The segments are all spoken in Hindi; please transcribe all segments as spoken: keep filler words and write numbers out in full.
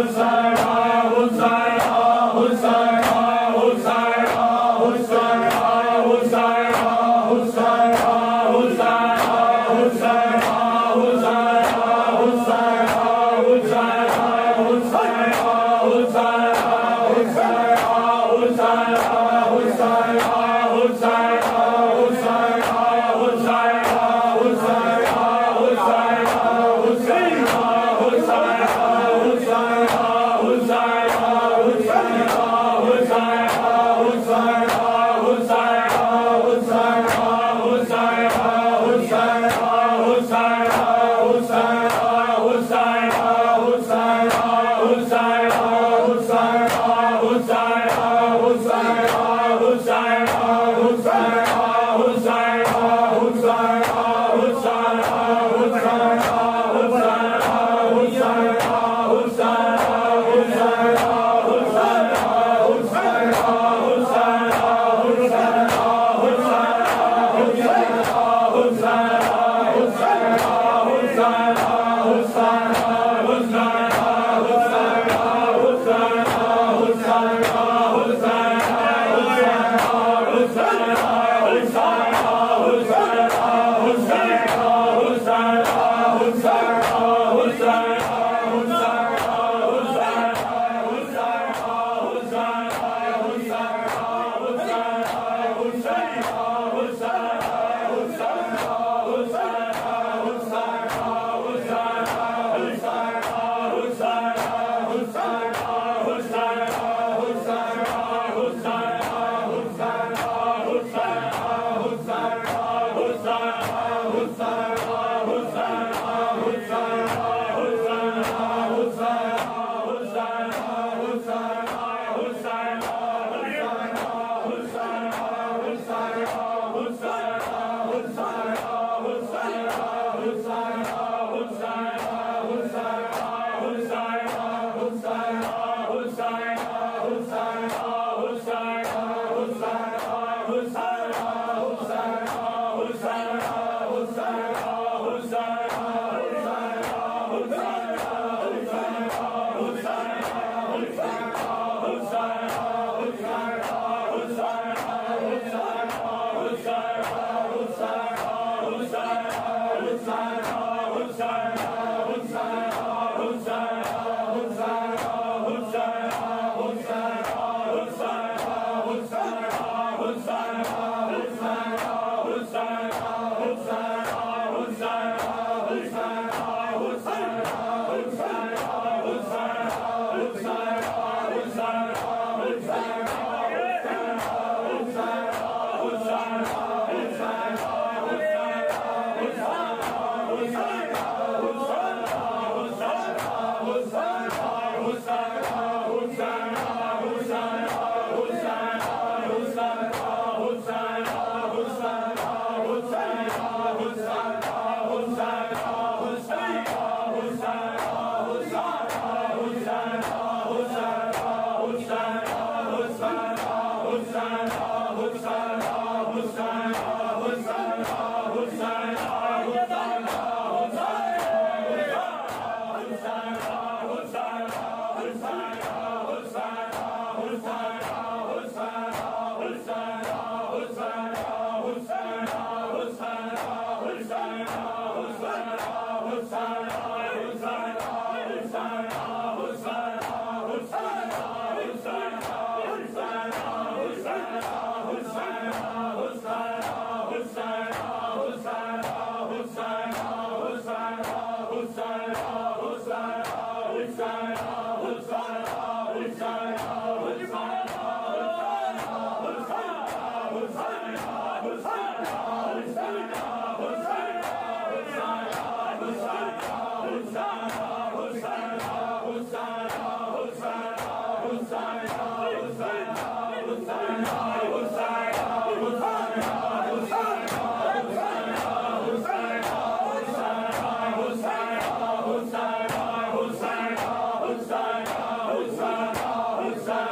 Hosanna, Hosanna, Hosanna, Hosanna.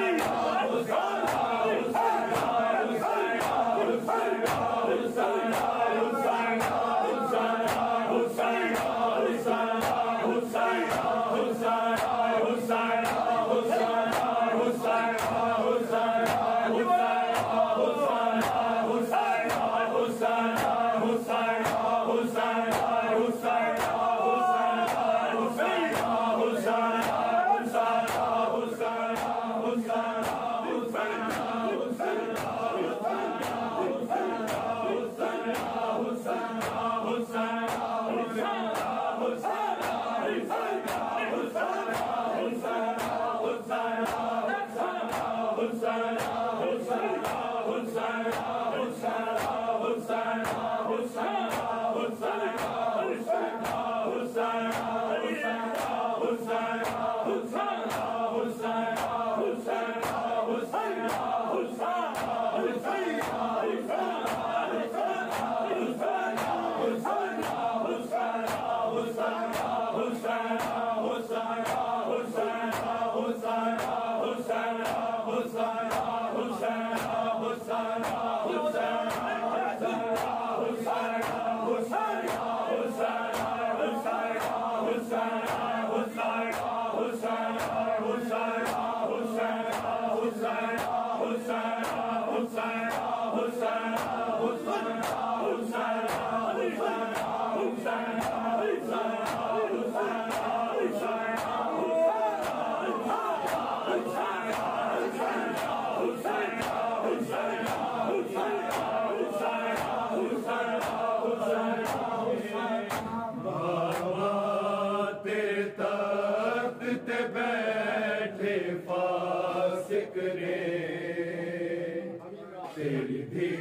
तेरी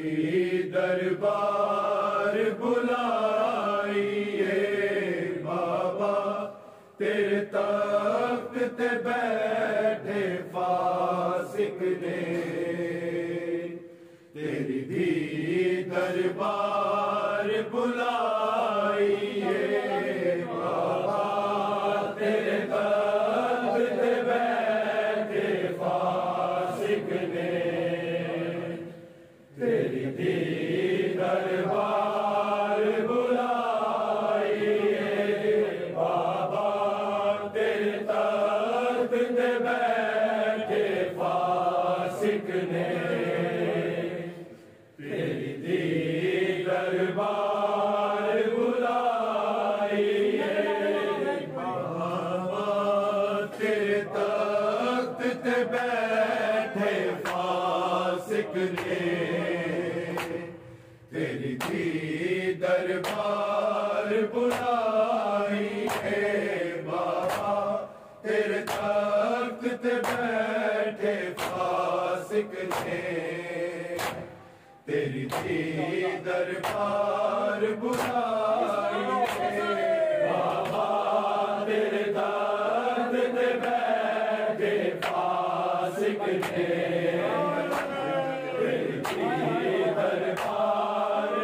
भी दरबार बुलाइए बाबा, तेरे तख्त ते बैठे फासिक ने। तेरी भी दरबार बुलाइए बाबा, तेरे तख्त ते बैठे फासिक ने। तेरी भी दरबार बुलाइए बाबा, तेरे तख्त पे बैठे फासिक ने। तेरी भी दरबार बुलाइए बाबा, तेरे तख्त पे बैठे फासिक ने। तेरी भी दरबार बुलाइए बाबा, तेरे तख्त ते बैठे फासिक ने। तेरी भी दरबार बुलाइए बाबा, तेरे तख्त ते बैठे फासिक ने। तेरी भी दरबार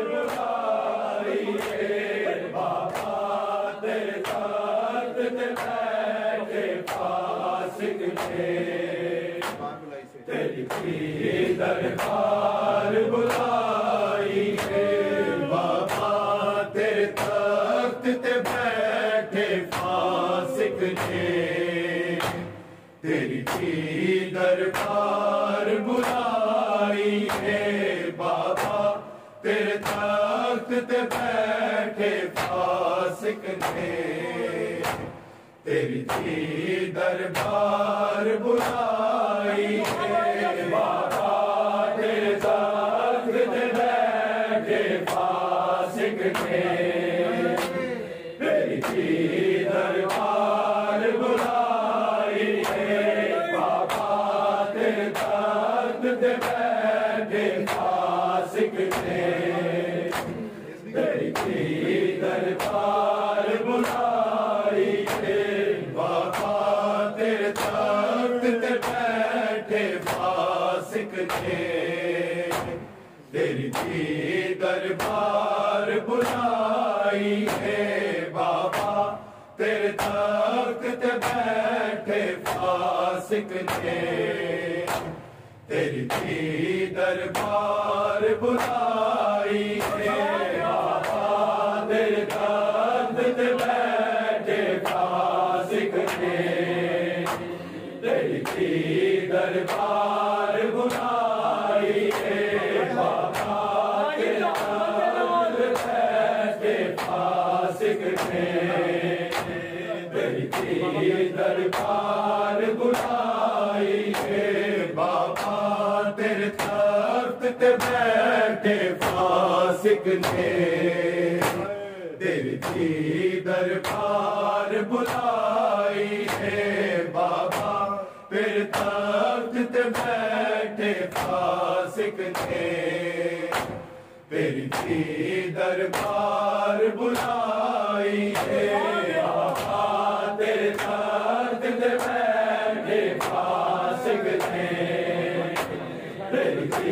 तेरी भी दरबार बुलाइए बाबा, तेरे तख्त ते बैठे फासिक ने। तेरी भी दरबार बुलाइए बाबा, तेरे तख्त ते बैठे फासिक ने। तेरी भी दरबार बुलाइए बाबा, तेरे तख्त ते बैठे फासिक ने। तेरी भी दरबार बुलाइए बाबा, तेरे तख्त ते बैठे फासिक ने। तेरी भी दरबार बुलाइए बाबा, तेरे तख्त ते बैठे फासिक ने। तेरी भी दरबार बुलाइए बाबा, तेरे तख्त ते बैठे फासिक फासिक ने तेरी थी दरबार बुलाई है बाबा तेरे दर्द ते बैठे फासिक ने तेरी थी दरबार बुलाई है बाबा तेरे दर्द बैठे फासिक ने तेरी थी दरबार बुलाई है बाबा तेरे तख्त ते बैठे फासिक ने तेरी थी दरबार बुलाई है बाबा तेरे तख्त ते बैठे फासिक ने तेरी थी दरबार बुलाई है बाबा तेरे तख्त ते बैठे फासिक ने तेरी थी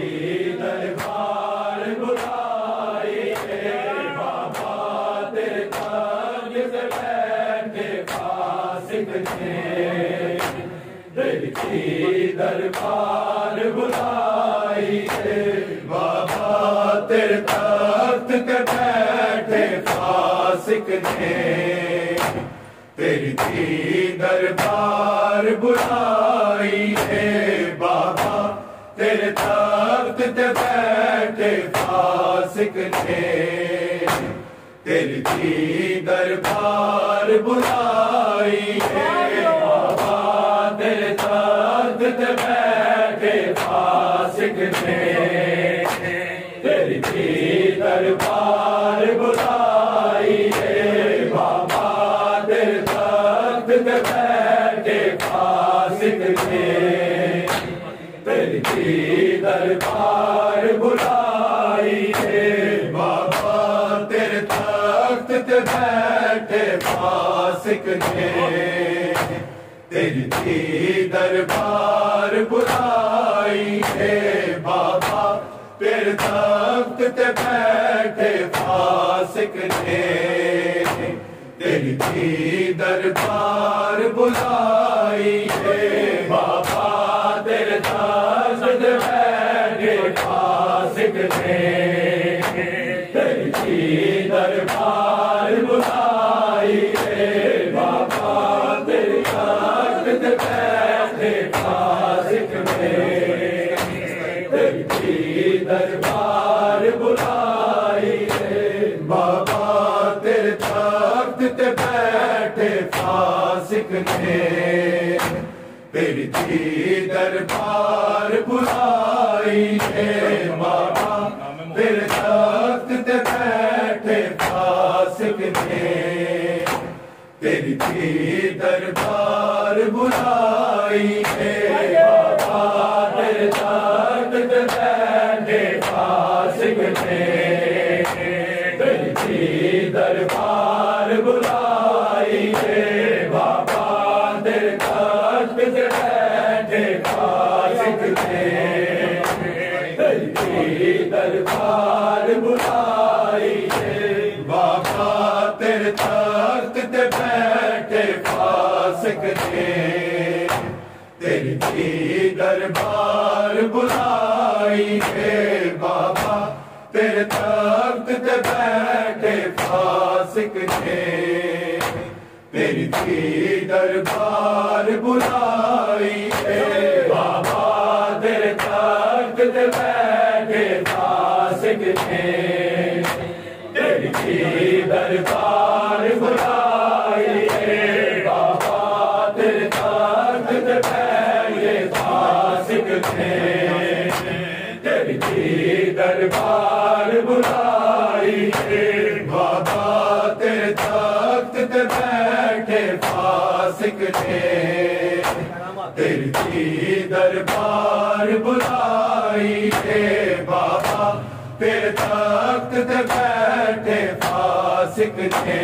दरबार बुलाई है बाबा तेरे तख्त ते बैठे फासिक ने तेरी थी दरबार बुलाई है बाबा तेरे तख्त ते बैठे फासिक ने तेरी थी दरबार बुलाई है बाबा तेरे तख्त ते बैठे फासिक ने तेरी थी दरबार बुलाई है बाबा तेरे तख्त ते बैठे फासिक ने तेरी थी दरबार बुलाई है बाबा तेरे तख्त ते बैठे फासिक ने तेरी थी दरबार बुलाई है बाबा तेरे तख्त ते बैठे फासिक ने तेरी थी दरबार बुलाई है बाबा तेरे तख्त ते बैठे फासिक ने तेरी थी दरबार बुलाई है बाबा तेरे तख्त ते बैठे फासिक ने तेरी थी दरबार बुलाई है बाबा तेरे तख्त ते बैठे फासिक ने तेरी थी दरबार बुलाई है बाबा तेरे तख्त ते बैठे फासिक ने तेरी थी दरबार बुलाई है बाबा तेरे तख्त ते बैठे फासिक ने तेरी थी दरबार बुलाई है बाबा तेरे तख्त ते बैठे फासिक ने तेरी थी दरबार बुलाई है बाबा तेरे तख्त ते बैठे फासिक ने तेरी थी दरबार बुलाई है बाबा तेरे तख्त ते बैठे फासिक ने तेरी थी दरबार बुलाई है बाबा तेरे तख्त ते बैठे फासिक ने तेरी थी दरबार बुलाई है बाबा तेरे तख्त ते बैठे फासिक ने तेरी थी दरबार बुलाई है बाबा तेरे तख्त ते बैठे फासिक ने तेरी थी दरबार बुलाई है बाबा तेरे तख्त ते बैठे फासिक ने तेरी थी दरबार बुलाई है बाबा तेरे तख्त ते बैठे फासिक ने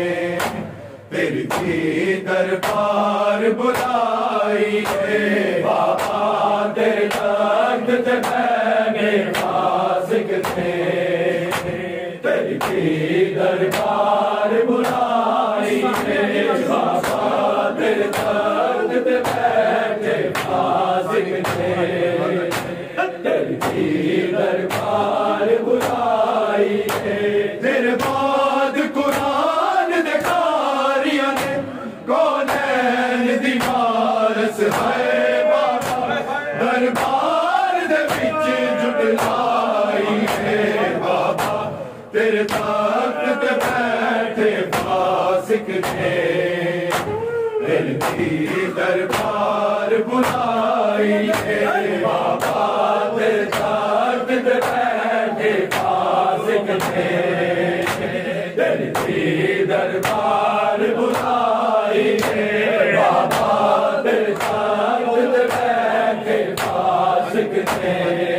तेरी थी दरबार बुलाई है बाबा तेरे तख्त ते बैठे फासिक ने तेरी थी दरबार बुलाई है बाबा तेरे तख्त ते बैठे तेरी दरबार बुलाई है। तेरे बाद कुरान दे कारियां ने कौनैन दी वारस है बाबा, दरबार दे विच जुटलाई है बाबा। तेरे तख्त ते बैठे फासिक ने तेरी दरबार बुलाई है बाबा। तेरे तख्त ते बैठे फासिक ने तेरी दरबार बुलाई है बाबा। तेरे तख्त ते बैठे फासिक ने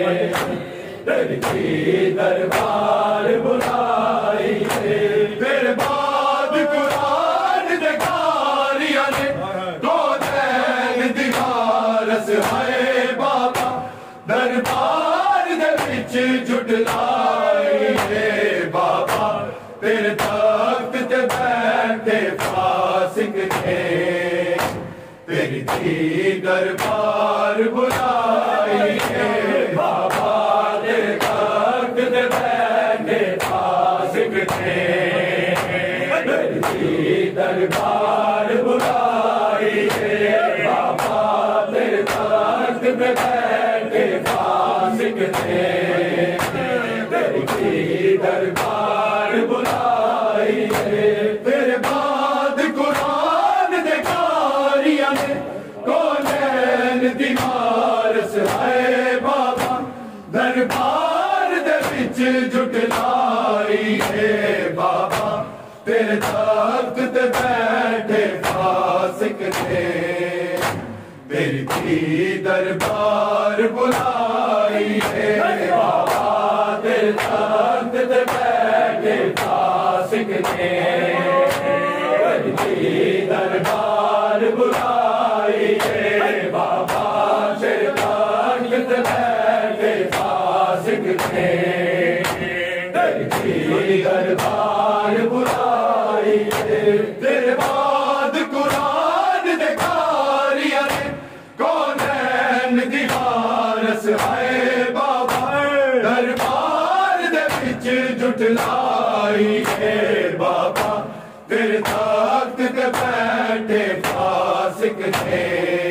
तेरी दरबार बुलाई है। तेरे बाद कुरान दे कारियां ने कौनैन दी वारस है बाबा, दरबार दे विच जुटलाई है बाबा। तेरे तख्त ते बैठे फासिक ने तेरी दरबार बुलाई है बाबा। तेरे तख्त ते बैठे फासिक ने तेरी दरबार बुलाई है बाबा। तेरे तख्त पे बैठे फासिक ने तेरी दरबार बुलाई है। तेरे बाद कुरान दे कारियां ने कौनैन दी वारस है बाबा, दरबार दे विच जुटलाई है बाबा। तेरे तख्त ते बैठे फासिक ने तेरी दरबार बुलाई है बाबा। तेरे तख्त ते बैठे फासिक ने तेरी दरबार बुलाई है बाबा। तेरे तख्त ते बैठे फासिक ने तेरी दरबार बुलाई है। तेरे बाद कुरान दे कारियां ने कौनैन दी वारस है बाबा, दरबार दे विच जुटलाई है बाबा। तेरे तख्त ते बैठे फासिक ने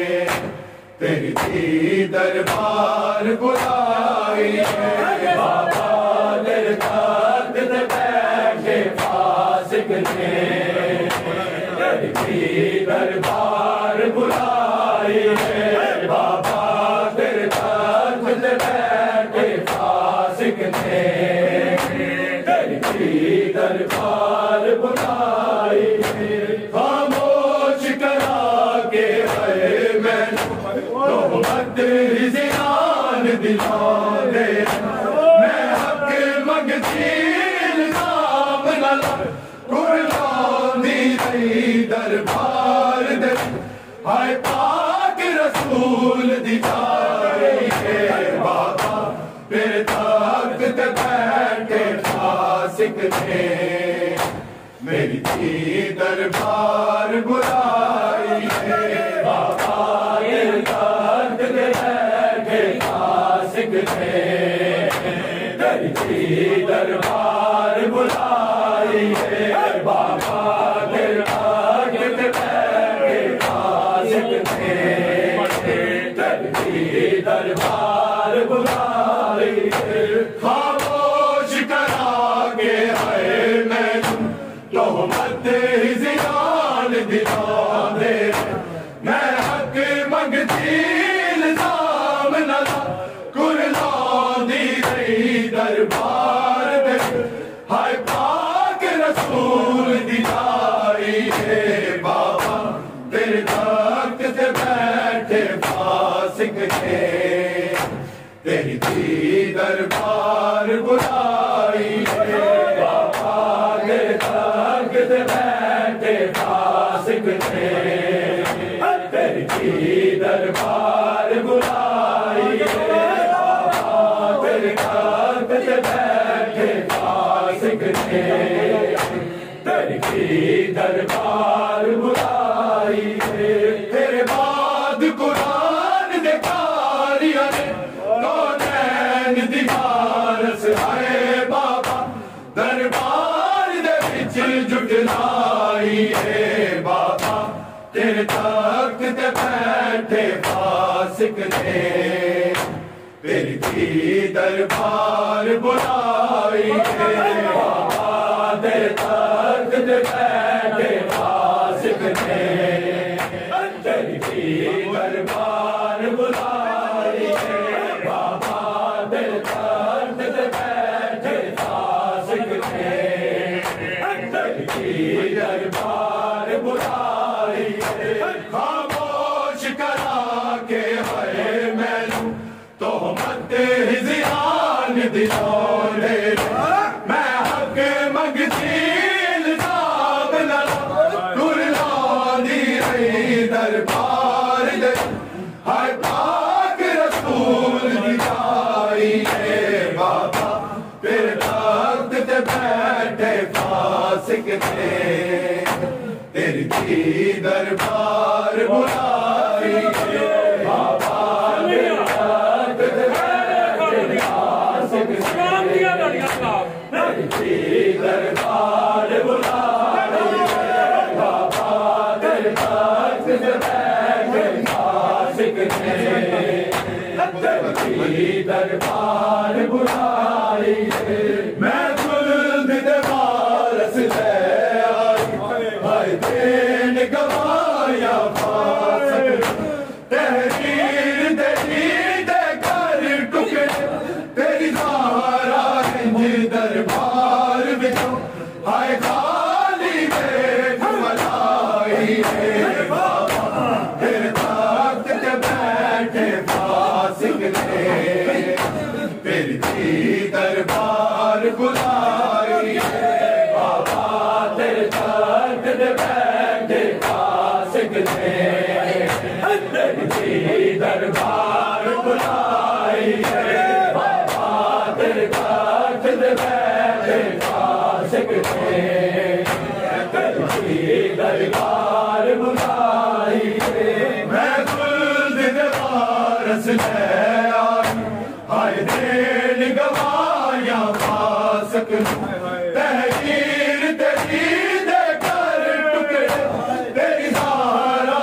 तेरी दरबार बुलाई है बाबा। तेरे तख्त ते बैठे फासिक ने तेरी दरबार बुलाई है बाबा। तेरे तख्त ते बैठे फासिक ने तेरी दरबार बुलाई है। खामोश करा के है मैनू तोहमत ज़ियान दिला दे। मैं हक मंगती इल्ज़ाम न ला, कुर्बानी रही दरबार दे। हाय पाक रसूल दी जाई है बाबा। तेरे तख्त ते बैठे फासिक ने मेरी दरबार बुलाई है बाबा। तेरे तख्त ते बैठे फासिक ने तेरी दरबार बुलाई है बाबा। तेरे तख्त ते बैठे फासिक ने तेरी दरबार बुलाई है। खामोश करा के है मैनू तोहमत ज़ियान दिला दे। मैं हक मंगती इल्ज़ाम न ला, कुर्बानी रही दरबार दे। हाय पाक रसूल दी जाई है बाबा। तेरे तख्त ते बैठे फासिक ने तेरी दरबार बुलाई है बाबा। तेरे तख्त ते बैठे फासिक ने तेरी दरबार बुलाई है बाबा। तेरे तख्त ते बैठे फासिक ने तेरी दरबार बुलाई है। तेरे बाद कुरान दे तेरी थी दरबार बुलाई बाबा तेरे तख्त पे बैठे फासिक ने तेरी थी दरबार बुलाई बाबा तेरे तख्त पे बैठे फासिक ने तेरी थी दरबार बुलाई खामोश करा के है मैनू तो मत हिज़ियान दिलोरे मैं हक मंगती इल्ज़ाम न कुर्बानी रही दरबार दे हर पाक रसूल दी आई है बाबा तेरे तख्त ते बैठे फासिक थे तेरी थी दरबार बुलाई है बाबा दरबार बुलाई बाबा तेरे तख्त पे बैठे फासिक ने तेरी दरबार बुलाई मैं खुल्द दरबारस ले आई हाय देन गवाया फासिक तहरीर तेरी दे कर टुकड़े तेरी ज़ाहरा दरबार बिचों हाय खाली बेट मलाई है बाबा तेरे तख्त पे बैठे फासिक ने तेरी थी दरबार बुलाई है बाबा तेरे तख्त पे बैठे फासिक ने तेरी थी दरबार बुलाई है बाबा तेरे तख्त पे बैठे फासिक ने तेरी दरबार बुलाई मैं खुल्द दरबारस ले आई हाय देन गवाया फासिक तहरीर तेरी दे कर टुकड़े तेरी ज़ाहरा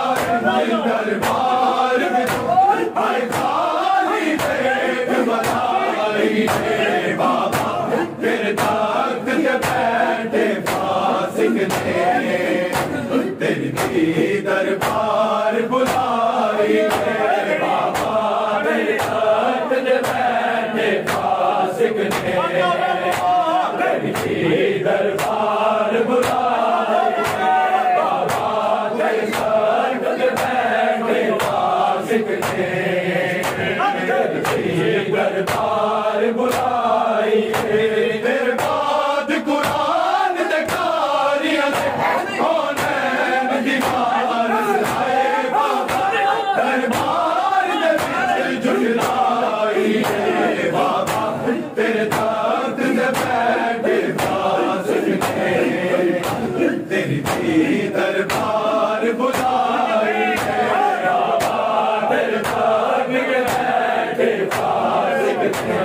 दरबार में हाय खाली बेट मलाई है बाबा तेरे तख्त पे बैठे फासिक ने तेरी थी दरबार बुलाई है बाबा तेरे तख्त पे बैठे फासिक ने तेरी थी दरबार बुलाई बाबा तेरे तख्त पे बैठे फासिक ने तेरी थी दरबार बुलाई तेरे बाद कुरान दे कारियां से कौनैन दीवार लाए बाबा दरबार दे विच झुलाई है बाबा तेरे तख्त पे बैठे फासिक ने तेरी थी दरबार बुलाई है बाबा तेरे तख्त पे बैठे फासिक ने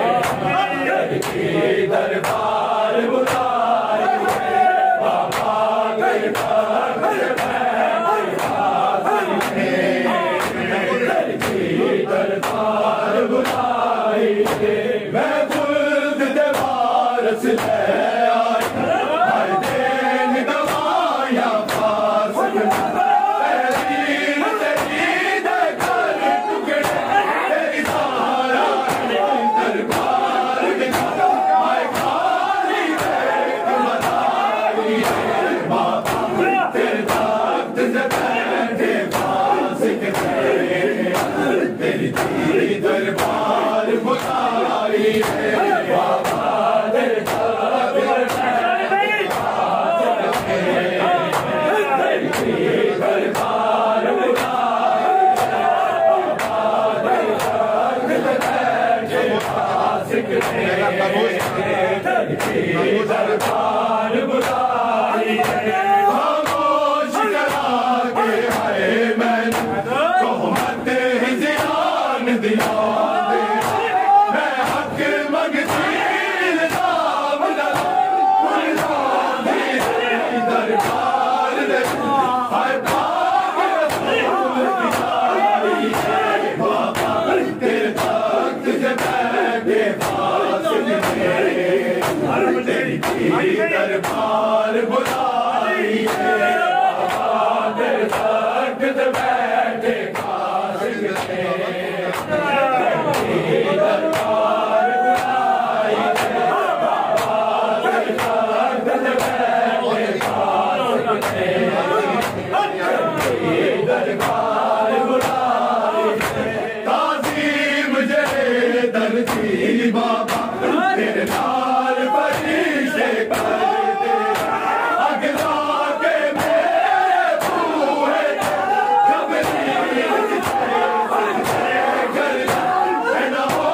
दरबार बुलाई बाबा तेरे तख्त पे बैठे फासिक ने तेरी दरबार बुलाई मैं खुल्द दरबारस ले आई हाय देन गवाया फासिक तहरीर तेरी दे कर टुकड़े तेरी ज़ाहरा दरबार में हाय खाली बेट मलाई है बाबा तेरे तख्त पे बैठे फासिक तेरी थी दरबार बुलाई है बाबा तेरे तख्त पे बैठे फासिक तेरी थी दरबार बुलाई बाबा तेरे तख्त पे बैठे फासिक तेरी थी दरबार बुलाई खामोश करा के है मैनू तो मत हिज़ियान दिलोरे मैं हक मंगती इल्ज़ाम न कुर्बानी रही दरबार दे हर पाक रसूल दी आई है बाबा तेरे तख्त दरबार बुलाइए बाबा तेरे तख्त पे बैठे कासिम थे दरबार बुलाइए बाबा तेरे तख्त पे बैठे कासिम थे दरबार बुलाइए ताज़ीम जरे दर्जी बाबा तेरे नाल फरिश्ते करते अगला के मेरे बूहे जबरील कर न हो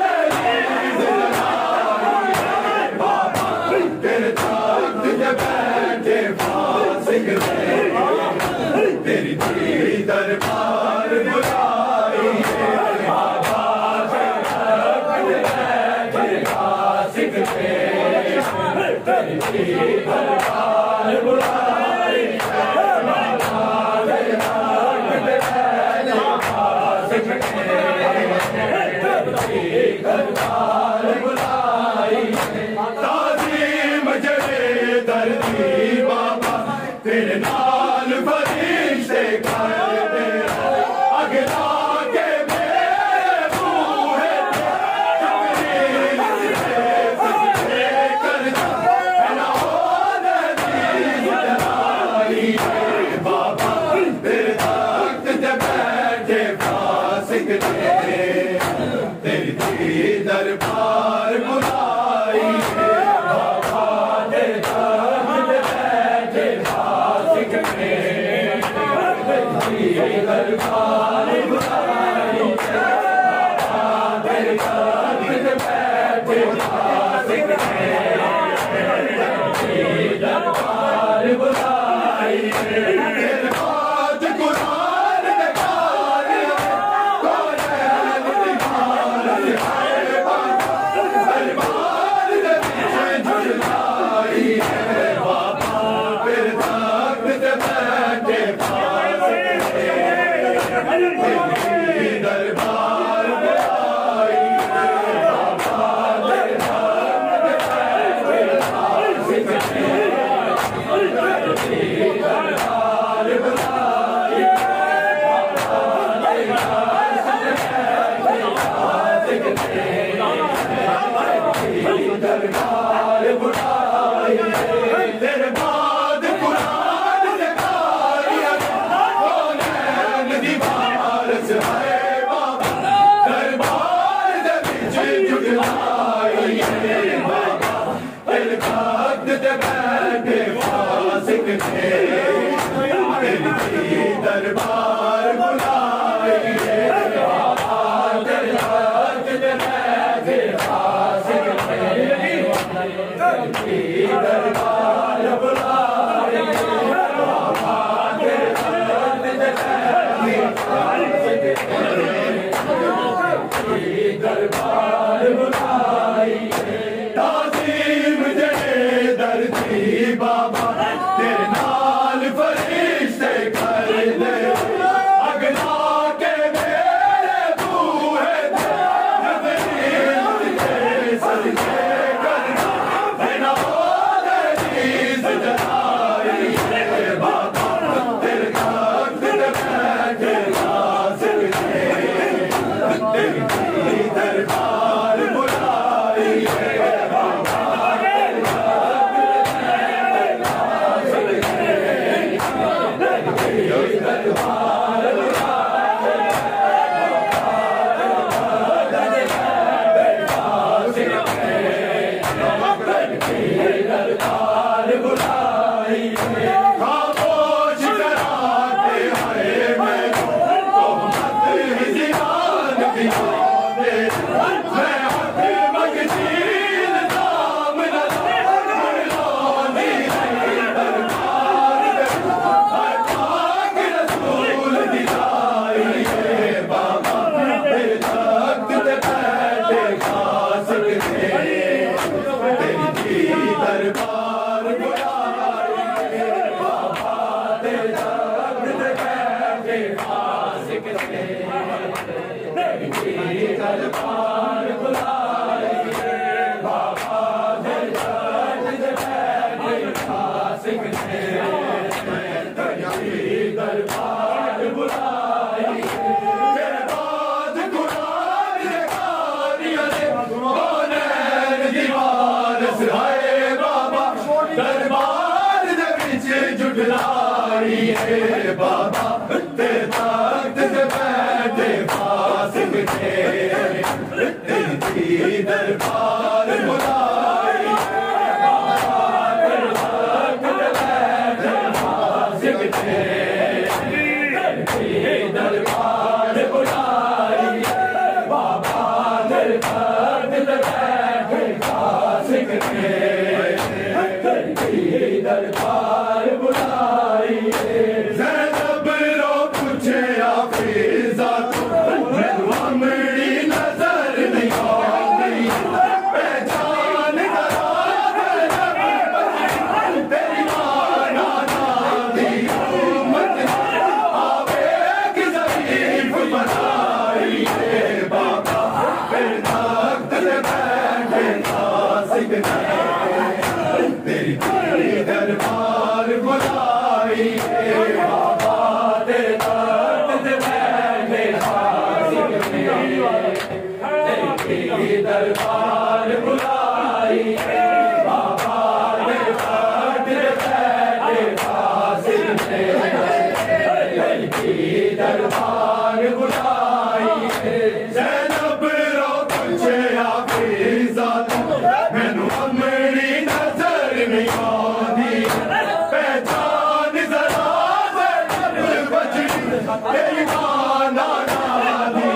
बाबा तेरे तख्त पे बैठे फासिक थे तेरी दरबार बुलाइए बाबा फासिक थे तेरी दरबार बुलाइए बाबा फासिक थे तेरी दरबार बुलाइए ताज़ीम जरे दर्दी बाबा तेरे नाल फरिश्ते करते अगला के मेरे बूहे जबरील से करता न हो बाबा तेरे तख्त पे बैठे फासिक थे तेरी दरबार बुलाइए बाबा तेरे तख्त पे बैठे फासिक थे तेरी दरबार बुलाइए बाबा तेरे तख्त पे बैठे फासिक थे तेरी दरबार बुलाइए तेरे बात कुरान के गाने कौन दीवार है बाबा दरबार के पीछे झुलाई है बाबा तेरे तख्त पे बैठे फासिक थे तेरी दरबार बुलाइए बाबा तेरे तख्त पे बैठे फासिक थे तेरी दरबार बुलाइए बाबा तेरे तख्त पे बैठे फासिक थे तेरी दरबार बुलाइए तेरे बाद कुरान से गालियां कौन दीवार से है बाबा दरबार के पीछे झुकलाइए बाबा तेरे तख्त पे बैठे फासिक थे तेरी दरबार बुलाइए बाबा तेरे तख्त पे बैठे फासिक थे तेरी दरबार बुलाइए बाबा तेरे तख्त पे बैठे फासिक थे तेरी दरबार बुलाइए ताज़ीम जरे दर्दी बाबा तेरे नाल फरिश्ते करते अगला के मेरे बूहे जबरील से सजदे करता न हो जलाइए बाबा तेरे तख्त पे बैठे फासिक थे तेरी दरबार बुलाइए बाबा तेरे तख्त पे बैठे फासिक थे तेरी दरबार बुलाइए बाबा तेरे तख्त पे बैठे फासिक थे तेरी दरबार बुलाइए खामोश कराते हैं मैं तोहमत ही जियान दिखाते मैं हक मगजील दाम न लानी दरबार हर पाक रसूल दिलाइए बाबा तेरे तख्त पे बैठे फासिक थे तेरी दरबार बुलाइए बाबा तेरे तख्त पे बैठे फासिक थे तेरी दरबार बुलाइए बाबा तेरे तख्त पे बैठे बुलाई है बाबा तेरे तख्त पे बैठे फासिक थे तेरी दरबार बुलाई है बाबा तेरे तख्त पे बैठे फासिक थे तेरी दरबार बुलाई है बाबा तेरे तख्त पे बैठे फासिक थे तेरी दरबार बुलाई ज़ैनब रो पूछे आफिज़ा तू मैनू अमड़ी नजर नहीं आती पहचान करा तेरी माना नादी उम्मत आवे कि ज़रीफ बनाई है बाबा फिर तख्त पे बैठे फासिक तेरी दरबार बुलाई है बाबा तेरे तख्त पे बैठे फासिक तेरी दरबार बुलाई है बाबा तेरे तख्त पे बैठे फासिक तेरी दरबार बुलाई है ज़ैनब रो पूछे आफिज़ा तू मैनू अमड़ी नजर नहीं आती पहचान जरा ज़ैनब बचड़ी तेरी माना नादी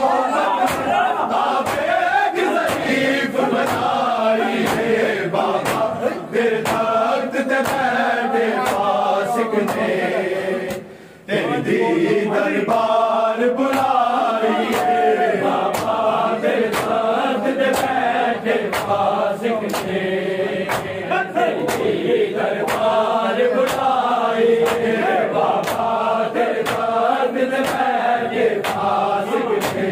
आवेग ज़रीफ बनाई है बाबा तेरे तख्त पे बैठे फासिक ने तेरी दरबार बुलाई है बाबा तेरे तख्त पे बैठे फासिक ने तेरी दरबार बुलाई है बाबा तेरे तख्त पे बैठे फासिक ने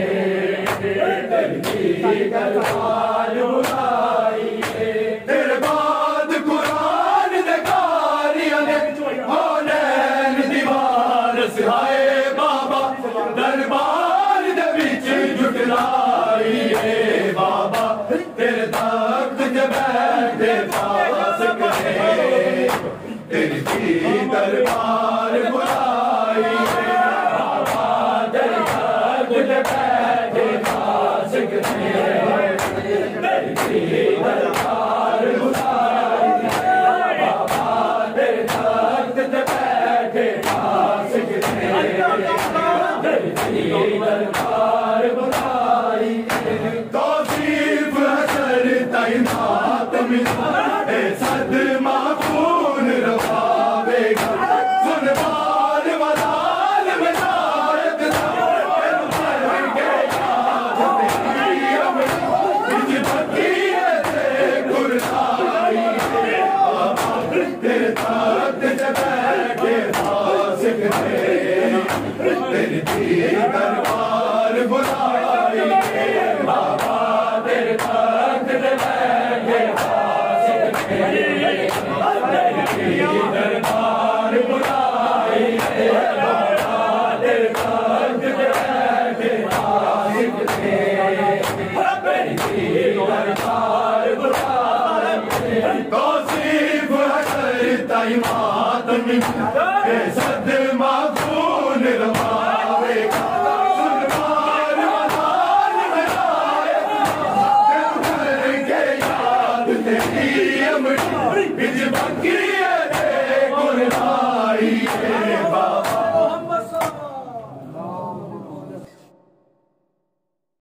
तेरी दरबार बुलाई है तेरे बाद कुरान दे कारियां ने होनैन दीवार सिहाए बाबा दरबार दे विच जुटलाई है बाबा तेरे तख्त पे बैठे फासिक ने तेरी दरबार बुलाई है बाबा तेरे तख्त पे बैठे फासिक ने तेरी दरबार बुलाई है बाबा तेरे तख्त पे बैठे फासिक ने तेरी दरबार बुलाई तौसीफ हशर ताई मातम ए सदमा खून रवावेगा सुन बाल वलाल विनायत दा मर गया तेरी अमरी इस बकीए से गुरदाई बाबा तेरे तख्त पे बैठे फासिक ने तेरी दरबार बुलाई है बाबा तेरे तख्त पे बैठे फासिक तेरी दरबार बुलाई है बाबा तेरे तख्त पे बैठे फासिक तेरी दरबार बुलाई तौसीफ हशर ताई मातम ए सदमा खून रवा